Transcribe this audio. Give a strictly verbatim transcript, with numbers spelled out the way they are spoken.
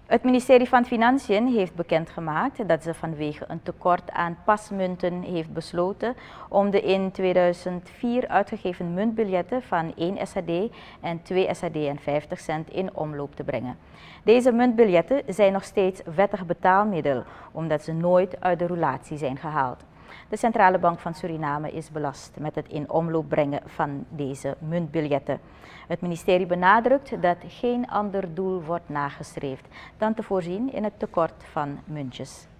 Het ministerie van Financiën heeft bekendgemaakt dat ze vanwege een tekort aan pasmunten heeft besloten om de in tweeduizend vier uitgegeven muntbiljetten van één S A D en twee S A D en vijftig cent in omloop te brengen. Deze muntbiljetten zijn nog steeds wettig betaalmiddel, omdat ze nooit uit de roulatie zijn gehaald. De Centrale Bank van Suriname is belast met het in omloop brengen van deze muntbiljetten. Het ministerie benadrukt dat geen ander doel wordt nagestreefd dan te voorzien in het tekort van muntjes.